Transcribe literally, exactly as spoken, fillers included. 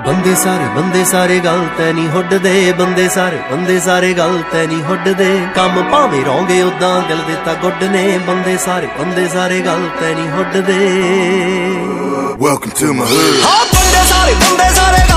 ਬੰਦੇ ਸਾਰੇ ਬੰਦੇ ਸਾਰੇ ਗੱਲ ਤੈ ਨਹੀਂ ਹੁੱਡਦੇ, ਬੰਦੇ ਸਾਰੇ ਬੰਦੇ ਸਾਰੇ ਗੱਲ ਤੈ ਨਹੀਂ ਹੁੱਡਦੇ। ਕੰਮ ਭਾਵੇਂ ਰੌਂਗੇ ਉਦਾਂ ਦਿਲ ਦੇ ਤਾਂ ਗੁੱਡ ਨੇ, ਬੰਦੇ ਸਾਰੇ ਬੰਦੇ ਸਾਰੇ ਗੱਲ ਤੈ ਨਹੀਂ ਹੁੱਡਦੇ। Welcome to my hood। ਹਾਂ ਬੰਦੇ ਸਾਰੇ ਬੰਦੇ ਸਾਰੇ